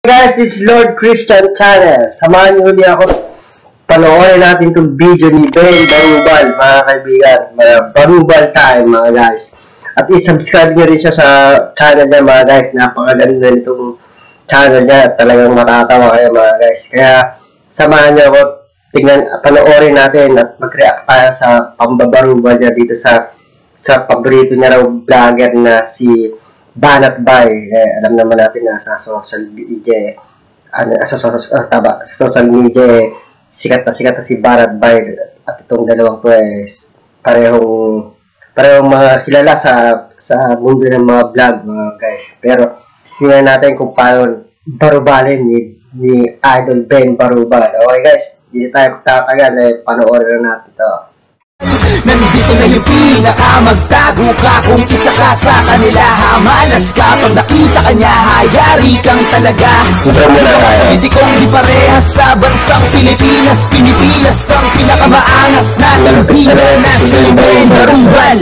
Guys, this is Lord Christian Channel. Samahan niyo ulit ako. Panoorin natin itong video ni Ben Barubal, mga kaibigan. Mga Barubal time, mga guys. At i-subscribe niyo rin siya sa channel niya, mga guys. Napakaganda nitong channel niya. Talagang matatawa kayo, mga guys. Kaya samahan niyo ako. Panoorin natin at mag-react tayo sa pambabarubal niya dito sa paborito niya raw vlogger na si Banat Bay. Alam naman natin na sa social media, sa social media, sikat na si Banat Bay. At itong dalawang to parehong mga kilala sa mundo ng mga vlog, mga guys. Pero tingnan natin kung paano barubalin ni Idol Ben Barubal. Okay guys, hindi tayo tatagal, panoorin na natin ito. Nandito na yung pinakamagtago ka. Kung isa ka sa kanila, hamalas ka. Pag nakita ka niya, hayari kang talaga. Hindi kong di parehas sa bansang Pilipinas. Pinipilas ng pinakamaangas na lampinan na si Ben Barubal.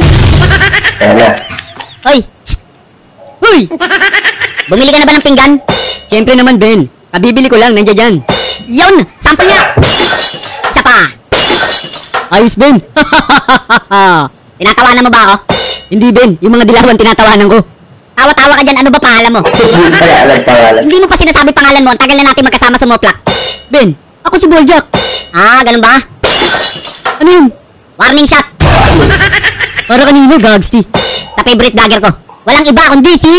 Hoy! Hoy! Bumili ka na ba ng pinggan? Siyempre naman, Ben. Kabibili ko lang, nandiyan dyan. Yun! Sample niya! Isa pa! Ayos, Ben. Tinatawanan mo ba ako? Hindi, Ben. Yung mga dilawan tinatawanan ko. Tawa-tawa ka dyan, ano ba pangalan mo? Hindi mo pa sinasabi pangalan mo, ang tagal na natin magkasama sa Moplak. Ben, ako si Boljak. Ah, ganun ba? Ano yun? Warning shot! Para kanino, Gagsti? Sa favorite vlogger ko. Walang iba kundi si...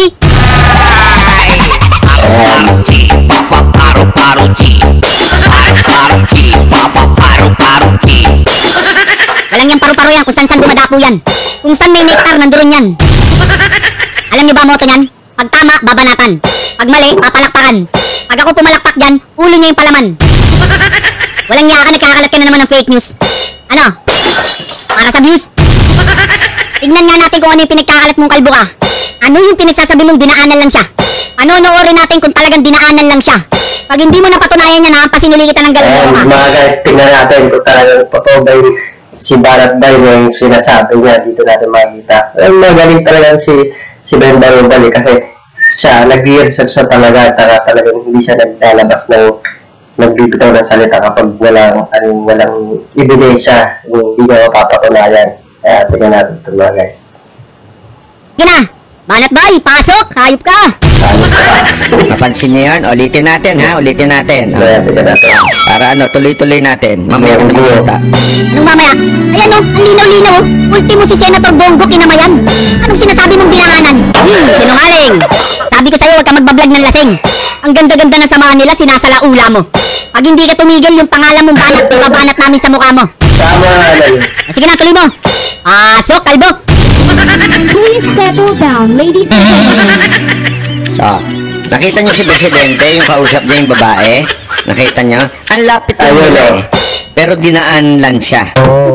Walang yung paru-paro yan, kung saan dumadapo yan. Kung saan may nektar, nandoon yan. Alam niyo ba ang moto niyan? Pag tama, babanatan. Pag mali, papalakpakan. Pag ako pumalakpak dyan, ulo niya yung palaman. Walang yaka, nagkakalat ka na naman ng fake news. Ano? Para sa views? Tignan nga natin kung ano yung pinagkakalat mong kalbo ka. Ano yung pinagsasabi mong dinaanan lang siya? Panonoorin natin kung talagang dinaanan lang siya. Pag hindi mo napatunayan niya na, pasinuli kita ng galawin ka. Mga guys, tingnan natin kung talagang totoo ba yung si Banat Bay yung sinasabi niya. Dito natin makikita. Magaling talaga si Ben Barubal kasi siya, nag-research siya talaga. Talagang hindi siya naglalabas ng nagbibitaw ng salita kapag walang ebidensya, hindi niya mapapatunayan. Kaya tingnan natin ito, mga guys. Gina! Banat Bay, pasok! Hayop ka! Napansin niyo yan? Ulitin natin, ha? Ulitin natin. Para tuloy-tuloy natin. Mamaya ko magsalita. Anong mamaya? Ayan o, ang linaw-linaw. Ultimo si Senator Bongo kinamayan. Anong sinasabi mong dinaanan? Sinungaling! Sabi ko sa'yo, huwag ka magbablog ng lasing. Ang ganda-ganda ng samahan nila, sinasalaula mo. Pag hindi ka tumigil, yung pangalan mong Banat, ibabanat namin sa mukha mo. Sige na, tuloy mo. Pasok, kalbo! Please settle down, ladies and gentlemen. So, nakita niyo si Presidente, yung kausap niya yung babae? Nakita niyo? Ang lapit na nila eh. Pero dinaan lang siya.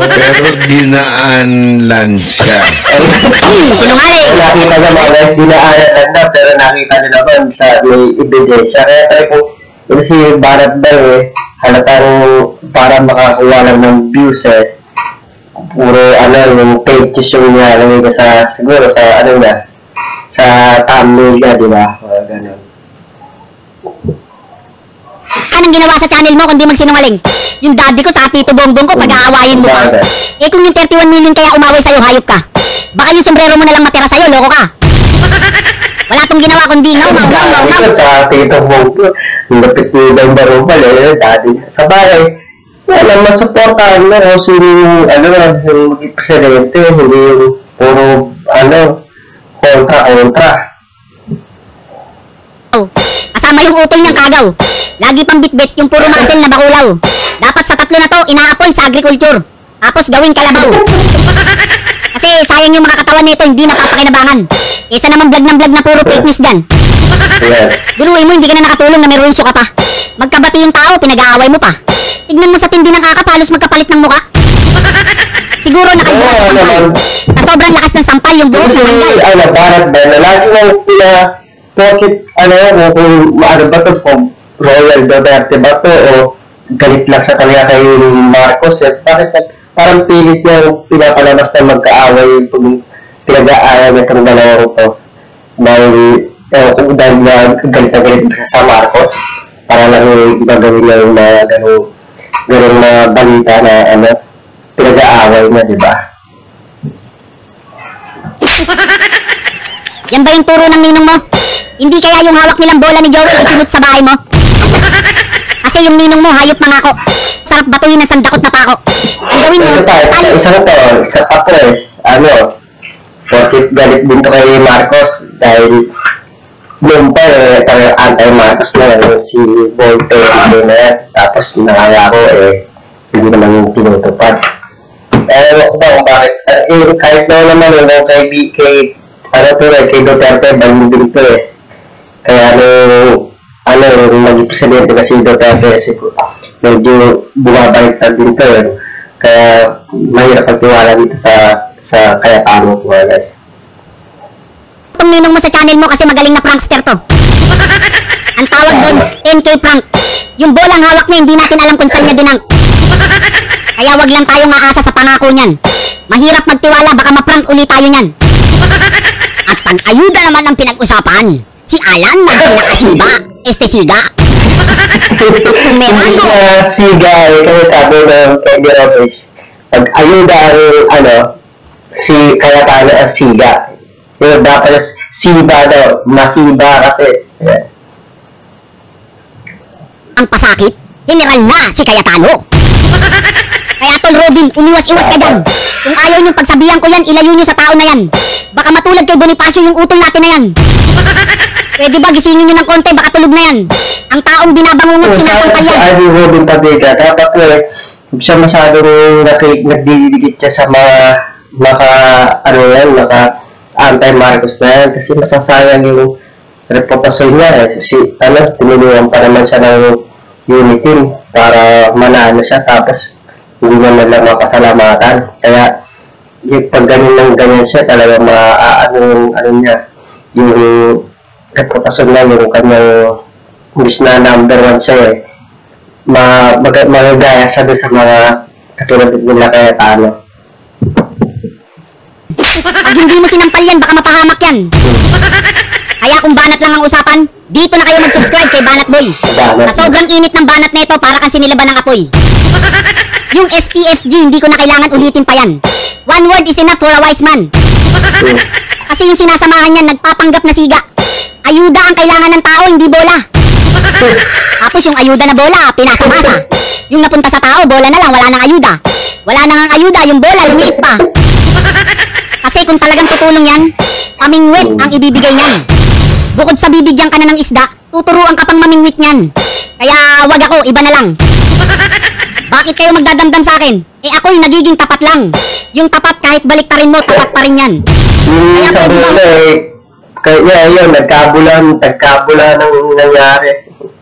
Sinungaling! Nakita niya mga guys, dinaanan lang na, pero nakita niya naman sa may ebidensya. Kaya tayo kung si Banat Bay halatang para makakuha lang ng views puro yung fake news yung nilalagay ka siguro sa sa thumbnail niya, di ba? Ganun. Anong ginawa sa channel mo kundi magsinungaling? Yung daddy ko sa Tito Bongbong ko, pag-aawayin mo pa. Kung yung 31 million kaya umaway sa'yo, hayop ka. Baka yung sombrero mo na lang matira sa'yo, loko ka. Wala tong ginawa kundi ngaw. Sa Tito Bongbong, lapit ni Ben Barubal, daddy sa bahay. Alam mo, supportahan mo kung sino yung maging presidente, hindi yung puro, kontra. Kasama yung utol niyang kagaw. Lagi pang bitbit yung puro muscle na bakulaw. Dapat sa tatlo na to, ina-appoint sa agriculture. Tapos gawing kalabaw. Kasi sayang yung mga katawan nito, hindi napapakinabangan. Kesa naman vlog ng vlog na puro fake news dyan. Biruin mo, hindi ka na nakatulong na may ruiso ka pa. Magkabati yung tao, pinag-aaway mo pa. Tignan mo sa tindi ng kakap, halos magkapalit ng muka. Siguro nakaibukas sa sampal. Sa sobrang lakas ng sampal, yung buhok na tanggal. Banat Bay, lagi nang bakit, kung maano ba ito, kung Royal Duterte ba ito, o galit lang sa kanila kay Marcos, bakit parang pilit niya pinapalabas na magkaaway, pinag-aaway itong dalawang ito. Dahil kung dahil na galit na galit siya sa Marcos, para lang yung gagawin na yung mga ganong na balita na pinag-aaway na, di ba? Yan ba yung turo ng ninong mo? Hindi kaya yung hawak nilang bola ni Joey isinot sa bahay mo? Kasi yung ninong mo, hayop mangako. Sarap batuhin ng sandakot na pako. Ang gawin mo, isa pa po porkit galit din to kay Marcos dahil noon pa anti-Marcos na si Volte na yan. Tapos nakaya ko hindi naman yung tinutupad. Ewan ko ba kung bakit kahit na naman kay Duterte balibing to kaya nung maging presidente na si Duterte medyo bumabaliktad din to kaya mahirap pagtiwala dito sa Cayetano po, guys. Itong ninong mo sa channel mo kasi magaling na prankster to. Ang tawag doon, NK prank. Yung bolang hawak niya, hindi natin alam kung saan niya dinang. Kaya wag lang tayong aasa sa pangako niyan. Mahirap magtiwala, baka ma-prank ulit tayo niyan. At pang-ayuda naman ang pinag-usapan, si Alan na pinakasiba, Siga. Hindi siya siga kasi sabi ng Kevin Roberts, pag-ayuda ang si Cayetano ang siga. Yung dapat siba daw, masiba kasi. Yeah. Ang pasakit, general na si Cayetano. Kaya tol Robin, umiwas-iwas ka dyan. Kung ayaw niyong pagsabihan ko yan, ilayo niyo sa tao na yan. Baka matulad kay Bonifacio yung utol natin na yan. Pwede ba gisingin niyo ng konti, baka tulog na yan. Ang taong binabangungot sinasampal yan. Sabi Robin Padilla, dapat siya masyadong nagdidikit siya sa mga anti-Marcos na yan kasi masasayang yung reputasyon niya kasi tinulungan pa naman siya ng unity para manalo siya tapos hindi naman lang mapasalamatan kaya pag ganyan siya talaga niya yung reputasyon niya yung kanyang imbis na number 1 siya magagaya siya doon sa mga katulad nila Cayetano. Pag hindi mo sinampal yan, baka mapahamak yan. Kaya kung banat lang ang usapan, dito na kayo mag-subscribe kay Banat Boy. Sa sobrang init ng banat nito, para kang sinilaban ng apoy. Yung SPFG, hindi ko na kailangan ulitin pa yan. One word is enough for a wise man. Kasi yung sinasamahan niyan, nagpapanggap na siga. Ayuda ang kailangan ng tao, hindi bola. Tapos yung ayuda na bola, pinasa-masa. Yung napunta sa tao, bola na lang, wala nang ayuda. Wala nang ang ayuda, yung bola, lumiit pa. Kasi kung talagang tutulong yan, pamingwit ang ibibigay niyan. Bukod sa bibigyan ka na ng isda, tuturuan ka pang mamingwit niyan. Kaya wag ako, iba na lang. Bakit kayo magdadamdam sa akin? Ako'y nagiging tapat lang. Yung tapat kahit baliktarin mo, tapat pa rin yan. Yung sabi ko kaya yun, nagkabula ng nangyari.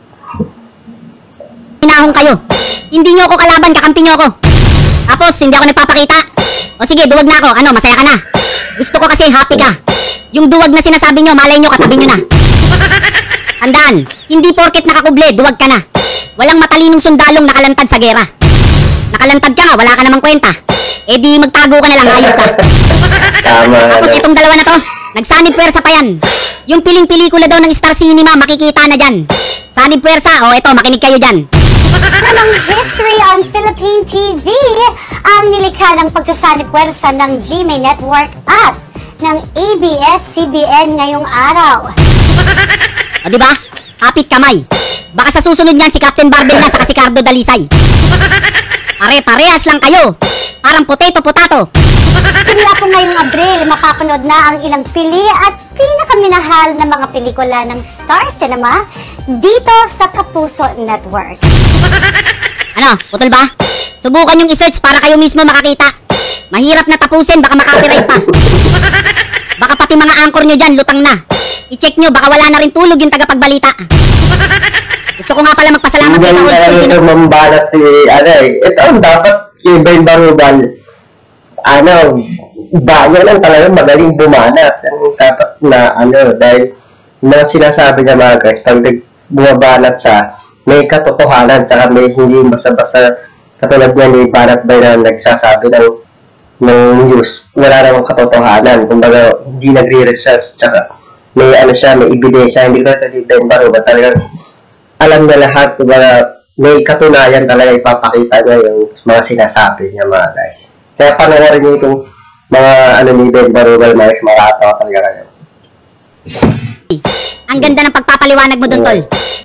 Hinahong kayo. Hindi nyo ako kalaban, kakampi nyo ako. Tapos, hindi ako nagpapakita. O sige, duwag na ako. Masaya ka na. Gusto ko kasi happy ka. Yung duwag na sinasabi nyo, malay nyo, katabi nyo na. Tandaan, hindi porket nakakuble, duwag ka na. Walang matalinong sundalong nakalantad sa gera. Nakalantad ka nga, wala ka namang kwenta. Di magtago ka na lang, hayop ka. Tama. Tapos itong dalawa na to, nagsanib puwersa pa yan. Yung piling-pelikula daw ng Star Cinema, makikita na dyan. Sanib puwersa, eto, makinig kayo dyan. Namang history on Philippine TV ang nilikha ng pagsasanib puwersa ng GMA Network at ng ABS-CBN ngayong araw. O diba? Kapit kamay. Baka sa susunod niyan si Captain Barbel na sa si Cardo Dalisay. Pare-parehas lang kayo. Parang potato-potato. Simula po ngayong Abril, mapapanood na ang ilang pili at pinakaminahal na mga pelikula ng Star Cinema dito sa Kapuso Network. Putol ba? Subukan yung i-search para kayo mismo makakita. Mahirap na tapusin, baka makapiright pa. Baka pati mga anchor nyo dyan, lutang na. I-check nyo, baka wala na rin tulog yung tagapagbalita. Gusto ko nga pala magpasalamat kay Old School. Ito mambalat ito ang dapat iba-ibang barubal. Bayan lang talaga magaling bumanat. Ang dapat na dahil mga sinasabi niya mga guys, pag bumabanat siya, may katotohanan, tsaka may hindi basta-basta katulad niya ni Banat Bay na nagsasabi ng news, wala namang katotohanan. Kumbaga, hindi nagre-research, tsaka may ano siya, may ebidensya. Hindi ko ito ni Ben Barubal. Talagang alam na lahat, kumbaga may katunayan talaga ipapakita niya yung mga sinasabi niya, mga guys. Kaya panoorin niyo itong mga ano ni Ben Barubal, mga guys, makakatawa talaga kayo. Ang ganda ng pagpapaliwanag mo dun, tol.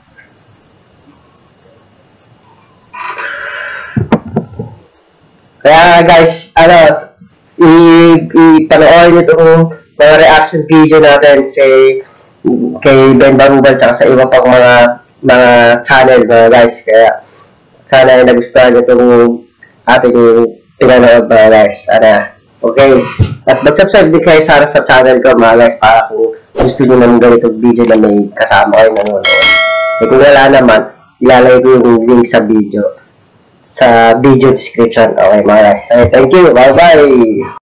Kaya guys, ano, i-panoorin niyo itong mga reaction video natin kay Ben Barubal tsaka sa iba pang mga channel, mga guys. Kaya sana ay nagustuhan niyo itong ating pinanood, mga guys. Sana, okay. At mag-subscribe din kayo sana sa channel ko, mga guys, para kung gusto niyo naman ganitong video na may kasama kayo nanonood. Eh kung wala naman, ilalagay ko yung link sa video description. Okay, mga guys. Okay, thank you. Bye-bye.